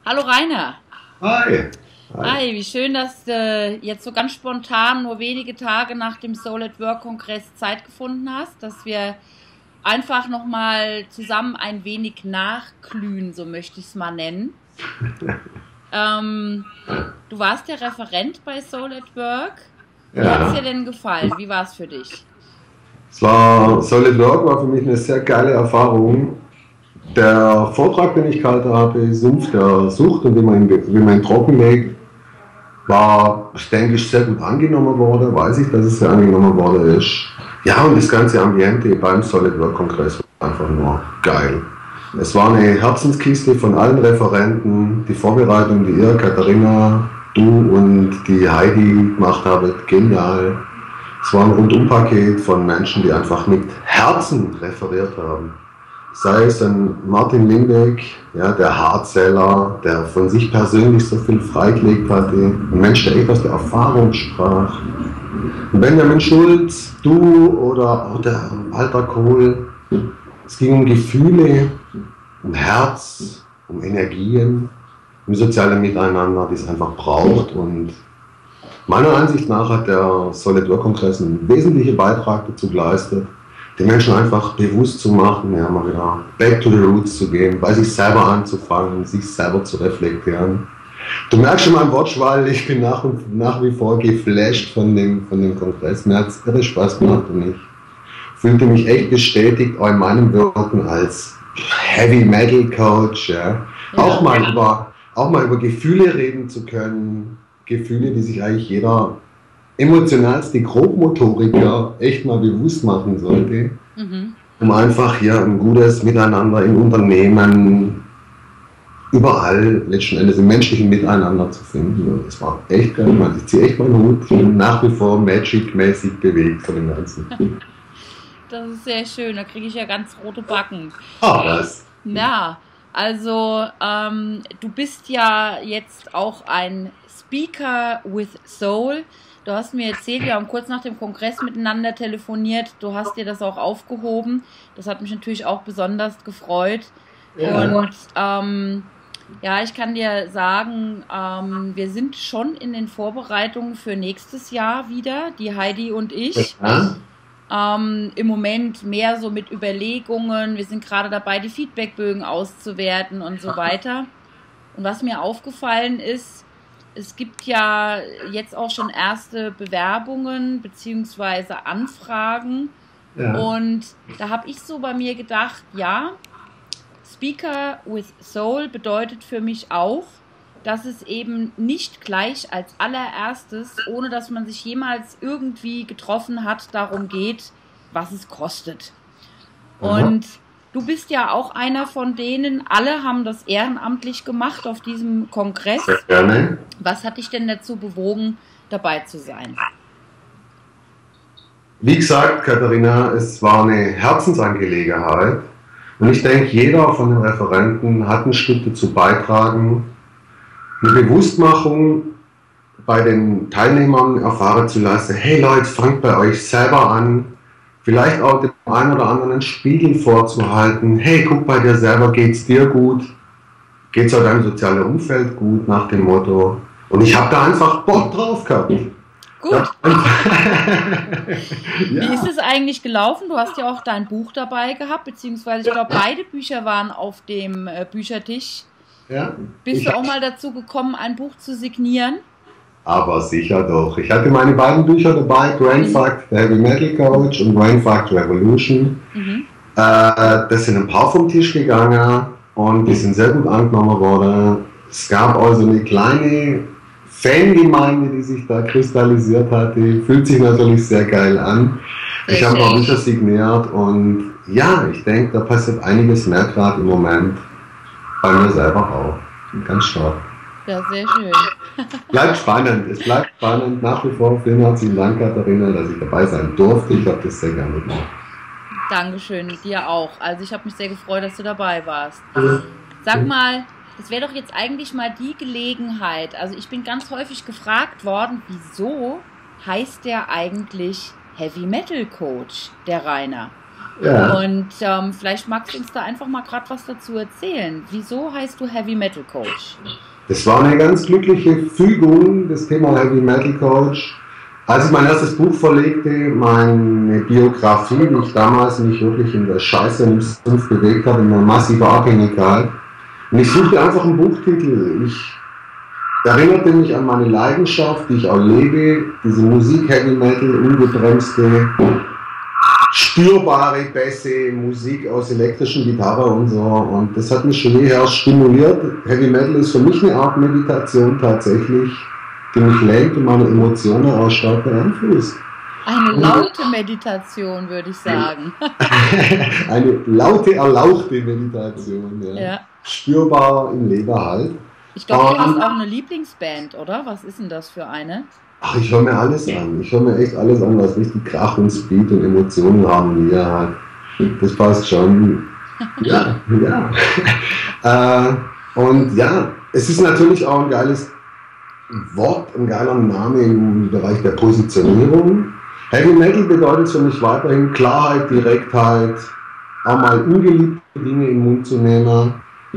Hallo Rainer. Hi. Hi. Hi, wie schön, dass du jetzt so ganz spontan nur wenige Tage nach dem Soul at Work Kongress Zeit gefunden hast, dass wir einfach nochmal zusammen ein wenig nachglühen, so möchte ich es mal nennen. Ähm, Du warst der Referent bei Soul at Work. Wie hat es dir Ja, denn gefallen? Wie war es für dich? Solid Work war für mich eine sehr geile Erfahrung. Der Vortrag, den ich gehalten habe, Sumpf der Sucht und wie man ihn trockenlegt, war, ich denke, sehr gut angenommen worden. Weiß ich, dass es sehr angenommen worden ist. Ja, und das ganze Ambiente beim Solid Work Kongress war einfach nur geil. Es war eine Herzenskiste von allen Referenten. Die Vorbereitung, die ihr, Katharina, du und die Heidi gemacht habt, genial. Es war ein Rundumpaket von Menschen, die einfach mit Herzen referiert haben. Sei es ein Martin Limbeck, ja, der Hardseller, der von sich persönlich so viel freigelegt hatte, ein Mensch, der echt aus der Erfahrung sprach. Und Benjamin Schulz, du oder auch der Walter Kohl. Es ging um Gefühle, um Herz, um Energien, um soziale Miteinander, die es einfach braucht. Und meiner Ansicht nach hat der Solid Work Kongress einen wesentlichen Beitrag dazu geleistet, den Menschen einfach bewusst zu machen, ja, mal wieder back to the roots zu gehen, bei sich selber anzufangen, sich selber zu reflektieren. Du merkst schon meinen Wortschwall, ich bin nach wie vor geflasht von dem Kongress. Mir hat es irre Spaß gemacht und ich fühlte mich echt bestätigt auch in meinem Wirken als Heavy Metal Coach. Ja. Auch Ja, mal über Gefühle reden zu können, Gefühle, die sich eigentlich jeder emotionalste Grobmotoriker echt mal bewusst machen sollte, mhm. um einfach hier ein gutes Miteinander in Unternehmen, überall letzten Endes im menschlichen Miteinander zu finden. Und das war echt geil, Mann. Ich ziehe echt meinen Hut. Ich bin nach wie vor Magic-mäßig bewegt von dem Ganzen. Das ist sehr schön, da kriege ich ja ganz rote Backen. Ah, was? Ja, also du bist ja jetzt auch ein Speaker with Soul. Du hast mir erzählt, wir haben kurz nach dem Kongress miteinander telefoniert. Du hast dir das auch aufgehoben. Das hat mich natürlich auch besonders gefreut. Ja. Und ja, ich kann dir sagen, wir sind schon in den Vorbereitungen für nächstes Jahr wieder, die Heidi und ich. Ja. Im Moment mehr so mit Überlegungen. Wir sind gerade dabei, die Feedbackbögen auszuwerten und so weiter. Und was mir aufgefallen ist, es gibt ja jetzt auch schon erste Bewerbungen beziehungsweise Anfragen. Ja. Und da habe ich so bei mir gedacht, ja, Speaker with Soul bedeutet für mich auch, dass es eben nicht gleich als allererstes, ohne dass man sich jemals irgendwie getroffen hat, darum geht, was es kostet. Aha. Und du bist ja auch einer von denen, alle haben das ehrenamtlich gemacht auf diesem Sehr Kongress. gerne. Was hat dich denn dazu bewogen, dabei zu sein? Wie gesagt, Katharina, es war eine Herzensangelegenheit. Und ich denke, jeder von den Referenten hat ein Stück dazu beitragen, eine Bewusstmachung bei den Teilnehmern erfahren zu lassen. Hey Leute, fangt bei euch selber an. Vielleicht auch dem einen oder anderen einen Spiegel vorzuhalten. Hey, guck bei dir selber, geht's dir gut? Geht's auch deinem sozialen Umfeld gut, nach dem Motto. Und ich habe da einfach Bock drauf gehabt. Gut, wie ist Ja, es eigentlich gelaufen? Du hast ja auch dein Buch dabei gehabt, beziehungsweise ich glaube, beide Bücher waren auf dem Büchertisch. ja. Bist Ich, du auch mal dazu gekommen, ein Buch zu signieren? aber sicher doch. Ich hatte meine beiden Bücher dabei, Mhm. Brainfuck, The Heavy Metal Coach und Brainfuck Revolution. Mhm. Das sind ein paar vom Tisch gegangen und die sind sehr gut angenommen worden. Es gab also eine kleine Fangemeinde, die sich da kristallisiert hat. Die fühlt sich natürlich sehr geil an. Sehr Ich habe auch schön. Bücher signiert und ja, ich denke, da passiert einiges mehr gerade im Moment. Bei mir selber auch. Ganz stark. Ja, sehr schön. Bleibt spannend, es bleibt spannend. Nach wie vor vielen herzlichen Dank, Katharina, dass ich dabei sein durfte. Ich habe das sehr gerne gemacht. Dankeschön, dir auch. Also ich habe mich sehr gefreut, dass du dabei warst. Sag mal, das wäre doch jetzt eigentlich mal die Gelegenheit. Also ich bin ganz häufig gefragt worden, wieso heißt der eigentlich Heavy Metal Coach, der Rainer? Ja. Und vielleicht magst du uns da einfach mal gerade was dazu erzählen. Wieso heißt du Heavy Metal Coach? Das war eine ganz glückliche Fügung, das Thema Heavy Metal Coach. Als ich mein erstes Buch verlegte, meine Biografie, die ich damals mich wirklich in der Scheiße im Sumpf bewegt habe, in einer massiven Abhängigkeit. Und ich suchte einfach einen Buchtitel. Ich erinnerte mich an meine Leidenschaft, die ich auch lebe, diese Musik, Heavy Metal, ungebremste, spürbare Bässe, Musik aus elektrischen Gitarre und so. Und das hat mich schon jeher stimuliert. Heavy Metal ist für mich eine Art Meditation tatsächlich, die mich lenkt und meine Emotionen auch stark beeinflusst. Eine laute Meditation, würde ich sagen. Eine laute, erlauchte Meditation, ja. Ja. Spürbar im Leben halt. Ich glaube, du hast auch eine Lieblingsband, oder? Was ist denn das für eine? Ach, ich höre mir alles an. Ich höre mir echt alles an, was richtig Krach und Speed und Emotionen haben hier halt. Das passt schon. Ja, ja. Und ja, es ist natürlich auch ein geiles Wort, ein geiler Name im Bereich der Positionierung. Heavy Metal bedeutet für mich weiterhin Klarheit, Direktheit, auch mal ungeliebte Dinge in den Mund zu nehmen.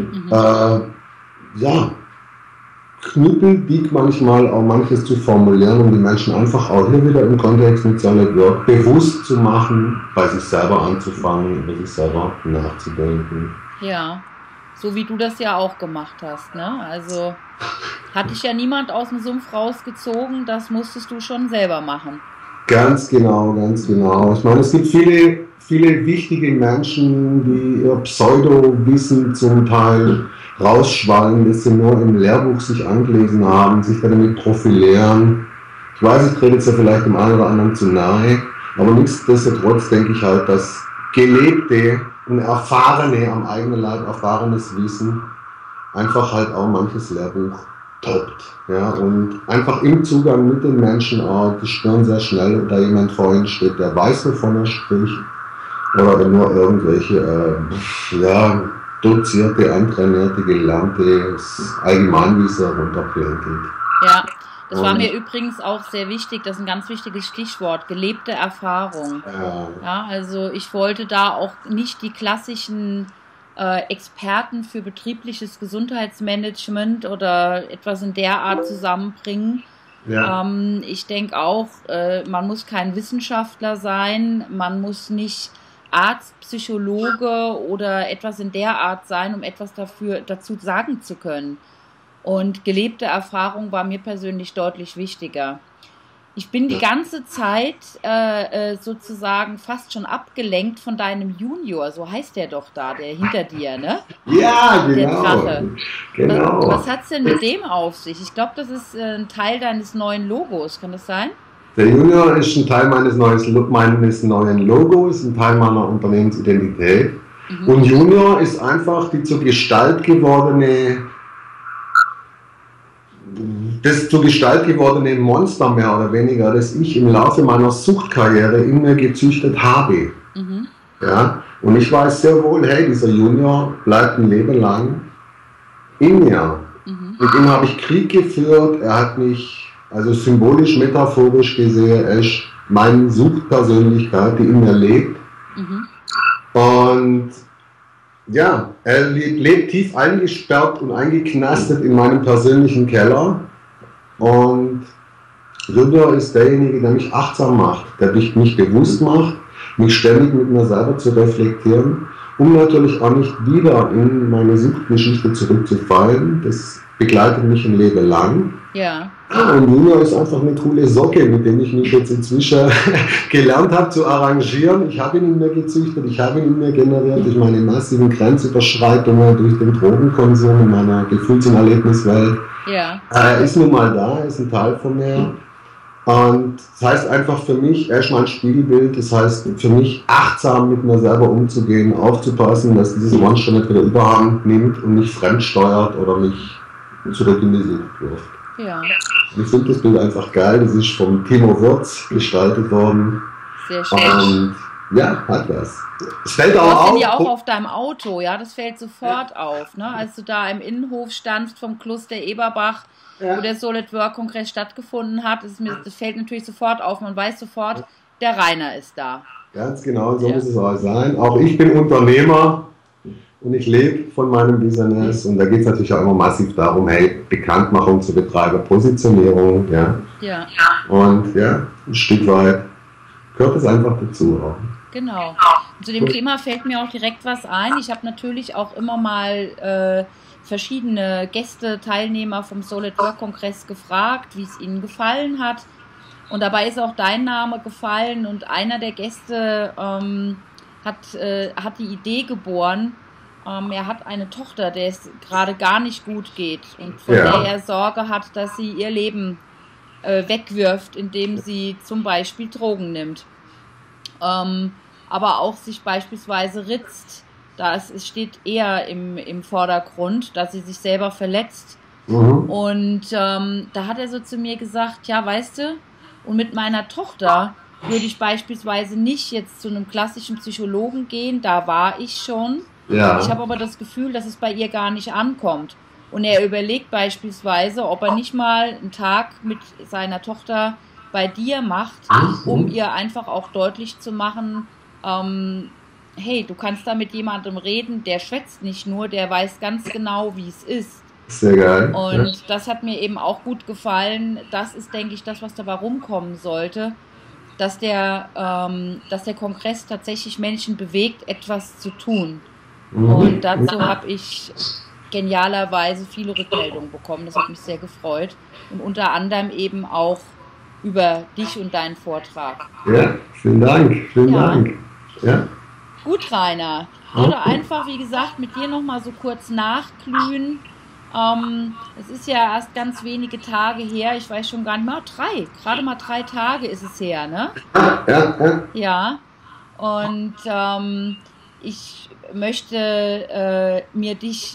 Ja, knüppeldick manchmal auch manches zu formulieren, um die Menschen einfach auch hier wieder im Kontext mit Solid Work bewusst zu machen, bei sich selber anzufangen, über sich selber nachzudenken. Ja, so wie du das ja auch gemacht hast, ne? Also hat dich ja niemand aus dem Sumpf rausgezogen, das musstest du schon selber machen. Ganz genau, ganz genau. Ich meine, es gibt viele, viele wichtige Menschen, die ihr Pseudo-Wissen zum Teil rausschwallen, das sie nur im Lehrbuch sich angelesen haben, sich damit profilieren. Ich weiß, ich trete jetzt ja vielleicht dem einen oder anderen zu nahe, aber nichtsdestotrotz denke ich halt, dass gelebte und erfahrene, am eigenen Leib erfahrenes Wissen einfach halt auch manches Lehrbuch toppt. Ja, und einfach im Zugang mit den Menschen auch, die spüren sehr schnell, ob da jemand vor ihnen steht, der weiß, wovon er spricht, oder nur irgendwelche, dozierte, antrainierte, gelernte Allgemeinwieser runterplänkelt. Ja, das war mir übrigens auch sehr wichtig, das ist ein ganz wichtiges Stichwort, gelebte Erfahrung. Ja, also ich wollte da auch nicht die klassischen Experten für betriebliches Gesundheitsmanagement oder etwas in der Art zusammenbringen. Ja. Ich denke auch, man muss kein Wissenschaftler sein, man muss nicht Arzt, Psychologe oder etwas in der Art sein, um etwas dazu sagen zu können. Und gelebte Erfahrung war mir persönlich deutlich wichtiger. Ich bin die ganze Zeit sozusagen fast schon abgelenkt von deinem Junior, so heißt der doch da, der hinter dir, ne? Ja, genau. Der Drache. Genau. Was hat es denn mit dem auf sich? Ich glaube, das ist ein Teil deines neuen Logos, kann das sein? Der Junior ist ein Teil meines neuen Logos, ein Teil meiner Unternehmensidentität. Und Junior ist einfach die zur Gestalt gewordene Monster mehr oder weniger, das ich im Laufe meiner Suchtkarriere in mir gezüchtet habe. Ja? Und ich weiß sehr wohl, hey, dieser Junior bleibt ein Leben lang in mir. Mit ihm habe ich Krieg geführt, er hat mich, also symbolisch, metaphorisch gesehen, er ist meine Suchtpersönlichkeit, die in mir lebt. Und ja, er lebt tief eingesperrt und eingeknastet in meinem persönlichen Keller. Und Junior ist derjenige, der mich achtsam macht, der mich bewusst macht, mich ständig mit mir selber zu reflektieren, um natürlich auch nicht wieder in meine Suchtgeschichte zurückzufallen. Das begleitet mich ein Leben lang. Ja. Und Junior ist einfach eine coole Socke, mit dem ich mich jetzt inzwischen gelernt habe zu arrangieren. Ich habe ihn in mir gezüchtet, ich habe ihn in mir generiert durch meine massiven Grenzüberschreitungen, durch den Drogenkonsum in meiner Gefühls- und Erlebniswelt. Ja. Er ist nun mal da, er ist ein Teil von mir. Und das heißt einfach für mich, er ist mein Spiegelbild, das heißt für mich achtsam mit mir selber umzugehen, aufzupassen, dass dieses Monster nicht wieder Überhand nimmt und mich fremdsteuert oder mich zurück in die Sucht wirft. Ja. Ich finde das Bild einfach geil, das ist vom Timo Würz gestaltet worden. Sehr schön. Und ja, hat was. Es fällt du auch hast auf. ihn ja auch auf deinem Auto, ja, das fällt sofort auf, ne? Als du da im Innenhof standst vom Kloster Eberbach, wo der Solid Work Kongress stattgefunden hat, das fällt natürlich sofort auf, man weiß sofort, der Rainer ist da. Ganz genau, so muss es auch sein. Auch ich bin Unternehmer und ich lebe von meinem Business und da geht es natürlich auch immer massiv darum, hey, Bekanntmachung zu betreiben, Positionierung, ja. Ja. Und ja, ein Stück weit gehört es einfach dazu auch. Genau. Und zu dem Thema fällt mir auch direkt was ein. Ich habe natürlich auch immer mal verschiedene Gäste, Teilnehmer vom Soul at Work Kongress gefragt, wie es ihnen gefallen hat. Und dabei ist auch dein Name gefallen und einer der Gäste hat die Idee geboren. Er hat eine Tochter, der es gerade gar nicht gut geht und von der er Sorge hat, dass sie ihr Leben wegwirft, indem sie zum Beispiel Drogen nimmt. Aber auch sich beispielsweise ritzt. Es steht eher im Vordergrund, dass sie sich selber verletzt. Und da hat er so zu mir gesagt, ja, weißt du, und mit meiner Tochter würde ich beispielsweise nicht jetzt zu einem klassischen Psychologen gehen, da war ich schon. Ja. Ich habe aber das Gefühl, dass es bei ihr gar nicht ankommt. Und er überlegt beispielsweise, ob er nicht mal einen Tag mit seiner Tochter bei dir macht, um ihr einfach auch deutlich zu machen, hey, du kannst da mit jemandem reden, der schwätzt nicht nur, der weiß ganz genau, wie es ist. Sehr geil. Und das hat mir eben auch gut gefallen. Das ist, denke ich, das, was dabei rumkommen sollte, dass der Kongress tatsächlich Menschen bewegt, etwas zu tun. Und dazu habe ich genialerweise viele Rückmeldungen bekommen. Das hat mich sehr gefreut. Und unter anderem eben auch über dich und deinen Vortrag. Ja, vielen Dank. Vielen Dank. Ja. Gut, Rainer. Ich würde einfach, wie gesagt, mit dir nochmal so kurz nachglühen. Es ist ja erst ganz wenige Tage her. Ich weiß schon gar nicht mehr. Gerade mal 3 Tage ist es her, ne? Ja. Und ich möchte mir ich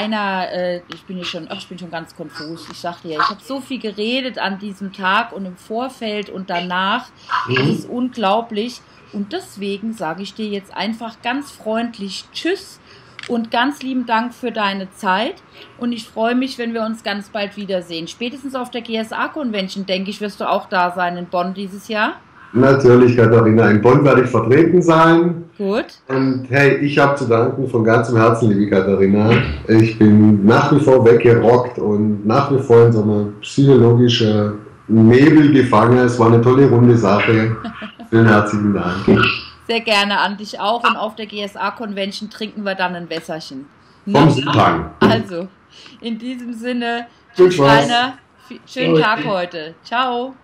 bin schon ganz konfus. Ich sagte ja, ich habe so viel geredet an diesem Tag und im Vorfeld und danach. Das ist unglaublich. Und deswegen sage ich dir jetzt einfach ganz freundlich Tschüss und ganz lieben Dank für deine Zeit. Und ich freue mich, wenn wir uns ganz bald wiedersehen. Spätestens auf der GSA-Convention, denke ich, wirst du auch da sein in Bonn dieses Jahr. Natürlich, Katharina. In Bonn werde ich vertreten sein. Gut. Und hey, ich habe zu danken von ganzem Herzen, liebe Katharina. Ich bin nach wie vor weggerockt und nach wie vor in so einer psychologischen Nebel gefangen. Es war eine tolle runde Sache. Vielen herzlichen Dank. Sehr gerne an dich auch. Und auf der GSA-Convention trinken wir dann ein Wässerchen. Vom Südhang. Also, in diesem Sinne, tschüss, Rainer. Schönen Tag heute. Ciao.